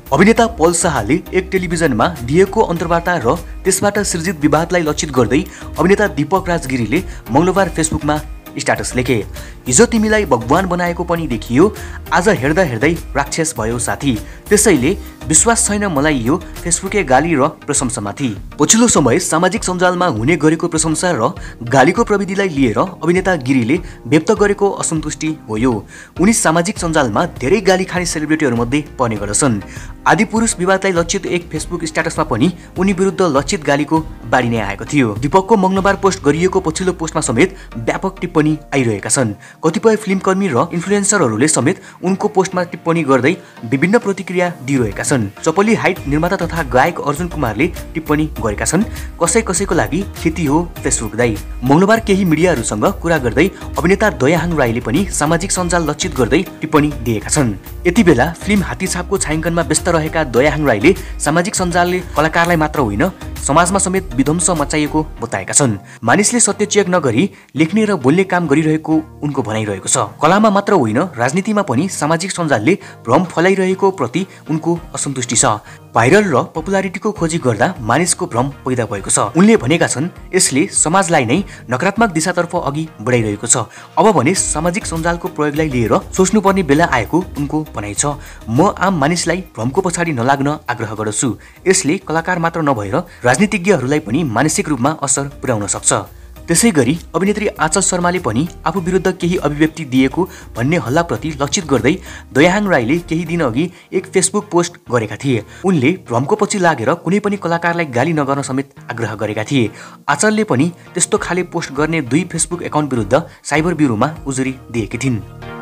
अभिनेता पल शाहले एक टेलिभिजनमा दिएको अन्तर्वार्ता र त्यसबाट सृजित विवादलाई लक्षित गर्दै अभिनेता दीपक राज गिरीले मंगलबार फेसबुकमा स्ट्याटस लेखे। हिजो तिमीलाई भगवान बनाएको पनि देखियो, आज हेर्दा हेर्दै राक्षस भयो साथी, त्यसैले विश्वास छैन मलाई यो फेसबुके गाली र प्रशंसामाथि। पछिल्लो समय सामाजिक सञ्जालमा हुने गरेको प्रशंसा र गालीको प्रविधिलाई लिएर अभिनेता गिरीले व्यक्त गरेको असन्तुष्टि हो यो। उनी सामाजिक सञ्जालमा धेरै गाली खाने सेलिब्रिटीहरूमध्ये पर्ने गर्दछन्। आदिपुरुष विवादलाई लक्षित एक फेसबुक स्ट्याटसमा पनि उनी विरुद्ध लक्षित गालीको बाढी नै आएको थियो। दीपकको मंगलबार पोस्ट गरिएको पछिल्लो पोस्टमा समेत व्यापक टिप्पणी आइरहेका छन्। कतिपय फिल्मकर्मी र इन्फ्लुएन्सरहरूले समेत उनको पोस्टमा टिप्पणी गर्दै विभिन्न प्रतिक्रिया दिइरहेका छन्। चपली हाइट निर्माता तथा गायक अर्जुन कुमारले टिप्पणी गरेका छन्, कसैको लागि खेती हो फेसबुक दाइ। मंगलबार केही मिडियाहरूसँग कुरा गर्दै अभिनेता दयाहाङ राईले पनि सामाजिक सञ्जाल लक्षित गर्दै टिप्पणी दिएका छन्। यति बेला फिल्म हात्तीछापको छायाङ्कनमा व्यस्त रहेका दयाहाङ राईले सामाजिक सञ्जालले कलाकारलाई मात्र होइन समाजमा समेत विध्वंस मचाइएको बताएका छन्। मानिसले सत्य चेक नगरी लेख्ने र बोल्ने काम गरिरहेको उनको भनाइरहेको छ। कलामा मात्र होइन राजनीतिमा पनि सामाजिक सञ्जालले भ्रम फैलाइरहेको प्रति उनको असन्तुष्टि छ। भाइरल र पपुलारिटीको खोजी गर्दा मानिसको भ्रम पैदा भएको छ। उनले भनेका छन्, यसले समाजलाई नै नकारात्मक दिशातर्फ अघि बढाइरहेको छ। अब भने सामाजिक सञ्जालको प्रयोगलाई लिएर सोच्नुपर्ने बेला आएको उनको भनाइ छ। म आम मानिसलाई भ्रमको पछाडि नलाग्न आग्रह गर्दछु। यसले कलाकार मात्र नभएर राजनीतिज्ञहरूलाई पनि मानसिक रूपमा असर पुर्याउन सक्छ। त्यसैगरी अभिनेत्री आँचल शर्माले पनि आफू विरुद्ध केही अभिव्यक्ति दिएको भन्ने हल्लाप्रति लक्षित गर्दै दयाहाङ राईले केही दिन अघि एक फेसबुक पोस्ट गरेका थिए। उनले भ्रमको पछि लागेर कुनै पनि कलाकारलाई गाली नगर्न समेत आग्रह गरेका थिए। आँचलले पनि त्यस्तो खाले पोस्ट गर्ने 2 फेसबुक एकाउन्ट विरुद्ध साइबर ब्युरोमा उजुरी दिएकी थिइन्।